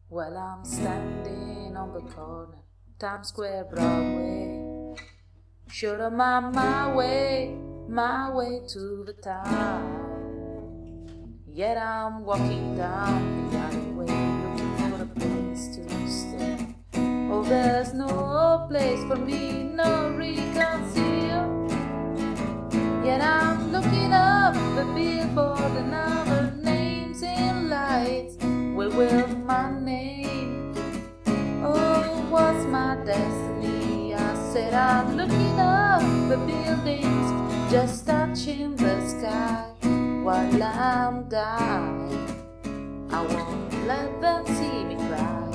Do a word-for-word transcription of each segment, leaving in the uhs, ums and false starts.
While I'm standing on the corner, Times Square, Broadway, should I'm on my way, my way to the town. Yet I'm walking down the alleyway, looking for a place to stay. Oh, there's no place for me, no reconcile. Yet I'm looking up the billboard and other names in lights. Where will my name? Oh, what's my destiny? I said I'm looking up the buildings, just touching the sky while I'm dying. I won't let them see me cry.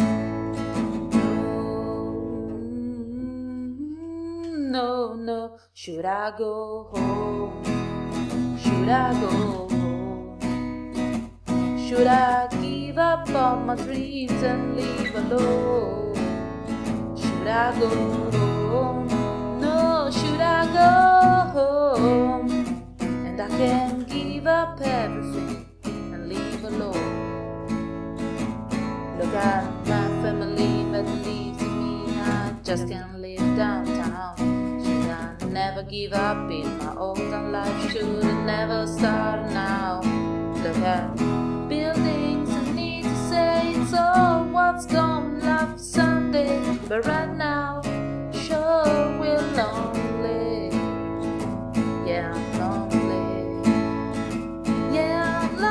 No, no, no. Should I go home? Should I go home? Should I give up on my dreams and leave alone? Should I go home? No, should I go home? And I can give up everything and leave alone. Look at my family that believes in me, I just can't live downtown. Should I never give up in my olden life? Should I never start now? Look at buildings and need to say it's all what's gonna love someday, but right now, sure we're lonely. Yeah, I'm lonely. Yeah, I'm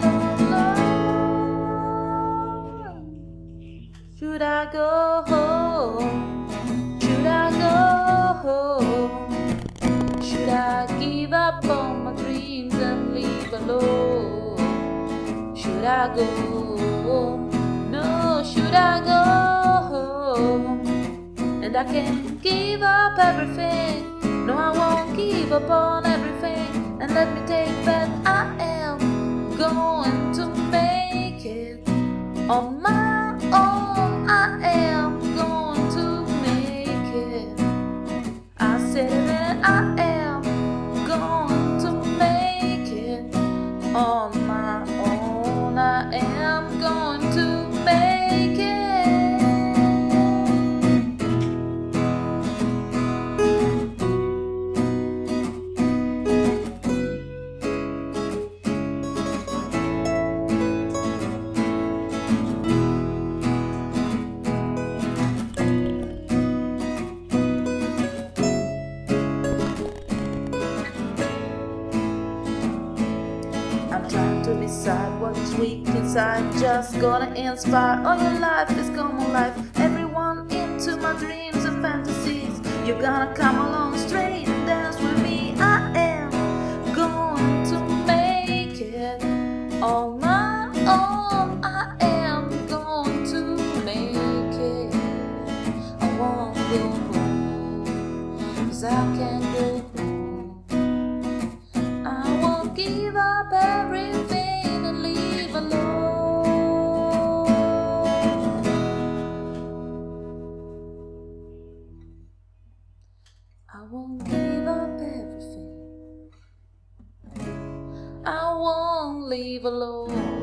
lonely. Should I go home? Should I go home? Should I give up on my dreams and leave alone? Should I go home? No, should I go home? And I can't give up everything. No, I won't give up on everything. And let me take that I am going to make it on my own. I am going to make it. I said that I am going to make it on my own. I am going to make it. I'm trying to decide what's weak inside, just gonna inspire all your life is common life. Everyone into my dreams and fantasies. You're gonna come along straight and dance with me. I am going to make it on my own. I am going to make it. I won't go home, 'cause I can't go home. I won't give up everything and leave alone. I won't give up everything. I won't leave alone.